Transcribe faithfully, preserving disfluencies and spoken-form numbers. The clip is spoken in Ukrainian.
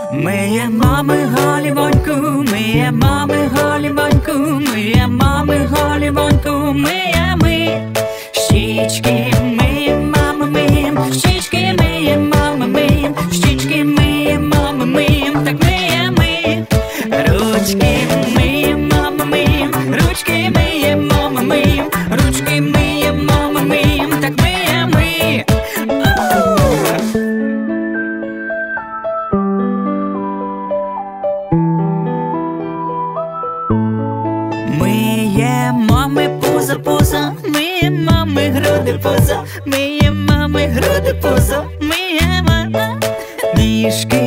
Миє мами голівоньку, миє мами голівоньку, миє мами голівоньку, миє ми. Щічки миєм, мама миєм, щічки миєм, мама миєм, щічки миєм, мама миєм, так миє ми. Ручки миєм, мама миєм, ручки миєм, мама миєм, ручки миєм, мама миєм, так миє ми. Миє мами пузо, пузо, миє мами груди, пузо, миє мами груди, пузо, миє мама ніжки.